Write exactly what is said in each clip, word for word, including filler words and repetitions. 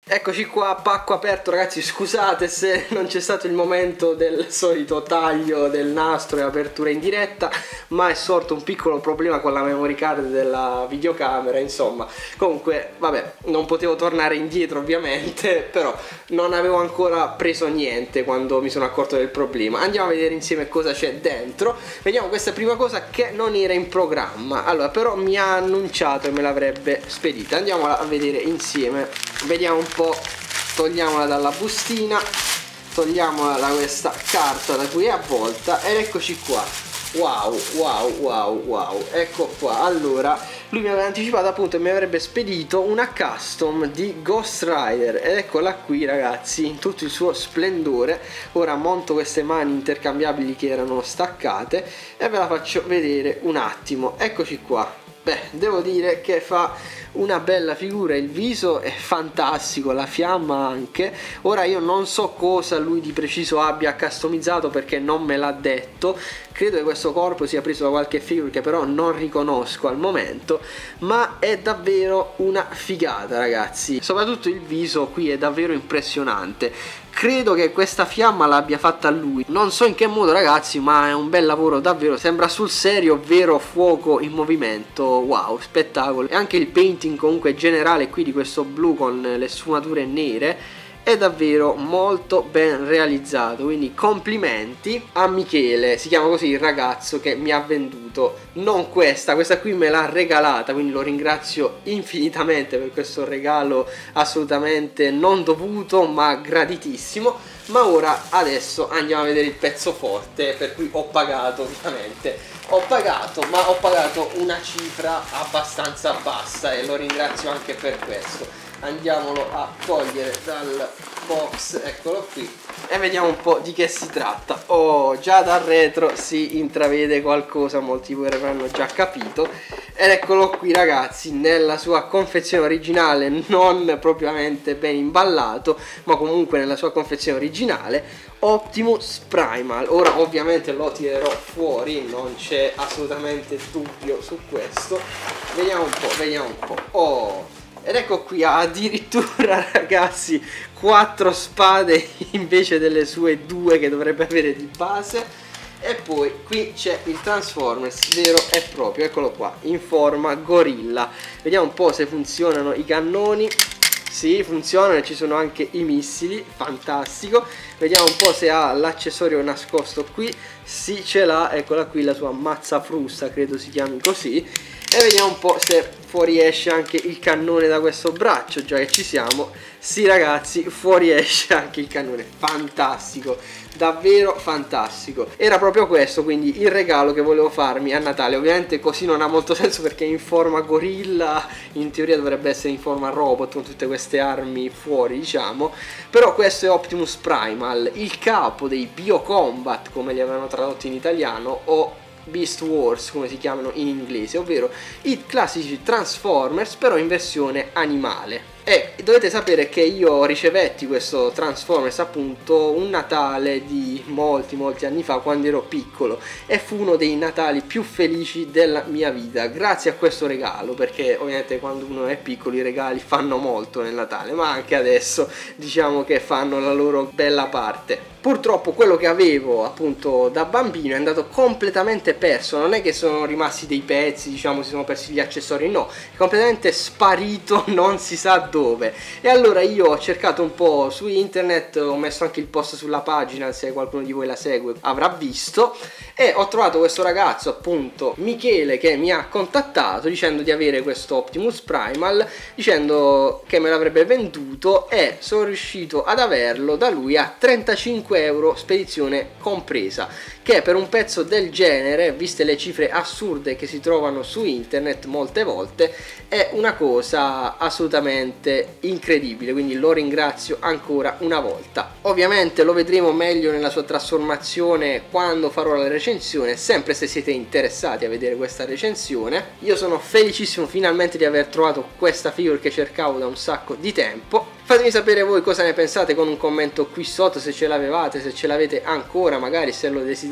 Eccoci qua, pacco aperto ragazzi, scusate se non c'è stato il momento del solito taglio del nastro e apertura in diretta, ma è sorto un piccolo problema con la memory card della videocamera, insomma. Comunque, vabbè, non potevo tornare indietro ovviamente, però non avevo ancora preso niente quando mi sono accorto del problema. Andiamo a vedere insieme cosa c'è dentro. Vediamo questa prima cosa che non era in programma, allora però mi ha annunciato e me l'avrebbe spedita. Andiamola a vedere insieme, vediamo un po'. Togliamola dalla bustina, togliamola da questa carta da cui è avvolta ed eccoci qua. Wow, wow, wow, wow, ecco qua. Allora, lui mi aveva anticipato appunto e mi avrebbe spedito una custom di Ghost Rider ed eccola qui ragazzi, in tutto il suo splendore. Ora monto queste mani intercambiabili che erano staccate e ve la faccio vedere un attimo. Eccoci qua. Beh, devo dire che fa una bella figura, il viso è fantastico, la fiamma anche. Ora io non so cosa lui di preciso abbia customizzato perché non me l'ha detto. Credo che questo corpo sia preso da qualche figure che però non riconosco al momento, ma è davvero una figata ragazzi. Soprattutto il viso qui è davvero impressionante. Credo che questa fiamma l'abbia fatta lui, non so in che modo ragazzi, ma è un bel lavoro davvero, sembra sul serio vero fuoco in movimento. Wow, spettacolo. E anche il painting comunque generale qui di questo blu con le sfumature nere è davvero molto ben realizzato, quindi complimenti a Michele, si chiama così il ragazzo che mi ha venduto, non questa, questa qui me l'ha regalata, quindi lo ringrazio infinitamente per questo regalo assolutamente non dovuto ma graditissimo. Ma ora adesso andiamo a vedere il pezzo forte per cui ho pagato ovviamente, ho pagato ma ho pagato una cifra abbastanza bassa e lo ringrazio anche per questo. Andiamolo a togliere dal box, eccolo qui, e vediamo un po' di che si tratta. Oh, già dal retro si intravede qualcosa, molti di voi avranno già capito. Ed eccolo qui ragazzi, nella sua confezione originale, non propriamente ben imballato, ma comunque nella sua confezione originale, Optimus Primal. Ora ovviamente lo tirerò fuori, non c'è assolutamente dubbio su questo. Vediamo un po', vediamo un po'. Oh! Ed ecco qui addirittura ragazzi quattro spade invece delle sue due che dovrebbe avere di base. E poi qui c'è il Transformers vero e proprio, eccolo qua, in forma gorilla. Vediamo un po' se funzionano i cannoni. Sì, funzionano e ci sono anche i missili, fantastico. Vediamo un po' se ha l'accessorio nascosto qui. Sì, ce l'ha, eccola qui la sua mazza frusta, credo si chiami così. E vediamo un po' se fuoriesce anche il cannone da questo braccio, già che ci siamo. Sì ragazzi, fuoriesce anche il cannone, fantastico, davvero fantastico. Era proprio questo quindi il regalo che volevo farmi a Natale. Ovviamente così non ha molto senso perché è in forma gorilla, in teoria dovrebbe essere in forma robot con tutte queste armi fuori diciamo. Però questo è Optimus Primal, il capo dei Biocombat come li avevano tradotti in italiano, o Beast Wars come si chiamano in inglese, ovvero i classici Transformers però in versione animale. E dovete sapere che io ricevetti questo Transformers appunto un Natale di molti molti anni fa quando ero piccolo e fu uno dei Natali più felici della mia vita grazie a questo regalo, perché ovviamente quando uno è piccolo i regali fanno molto nel Natale, ma anche adesso diciamo che fanno la loro bella parte. Purtroppo quello che avevo appunto da bambino è andato completamente perso, non è che sono rimasti dei pezzi, diciamo si sono persi gli accessori, no, è completamente sparito, non si sa dove. E allora io ho cercato un po' su internet, ho messo anche il post sulla pagina, se qualcuno di voi la segue avrà visto, e ho trovato questo ragazzo appunto Michele che mi ha contattato dicendo di avere questo Optimus Primal, dicendo che me l'avrebbe venduto e sono riuscito ad averlo da lui a trentacinque euro spedizione compresa, che per un pezzo del genere, viste le cifre assurde che si trovano su internet molte volte, è una cosa assolutamente incredibile, quindi lo ringrazio ancora una volta. Ovviamente lo vedremo meglio nella sua trasformazione quando farò la recensione, sempre se siete interessati a vedere questa recensione. Io sono felicissimo finalmente di aver trovato questa figure che cercavo da un sacco di tempo. Fatemi sapere voi cosa ne pensate con un commento qui sotto, se ce l'avevate, se ce l'avete ancora, magari se lo desiderate.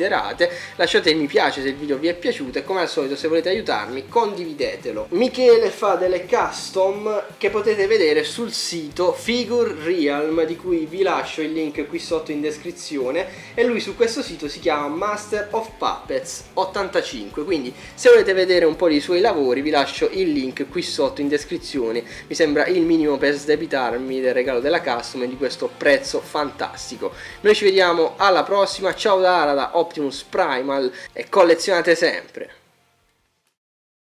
desiderate, lasciate il mi piace se il video vi è piaciuto e come al solito se volete aiutarmi condividetelo. Michele fa delle custom che potete vedere sul sito Figure Realm, di cui vi lascio il link qui sotto in descrizione, e lui su questo sito si chiama Master of Puppets ottantacinque, quindi se volete vedere un po' dei suoi lavori vi lascio il link qui sotto in descrizione. Mi sembra il minimo per sdebitarmi del regalo della custom e di questo prezzo fantastico. Noi ci vediamo alla prossima, ciao da Ara da Optimus Primal e collezionate sempre!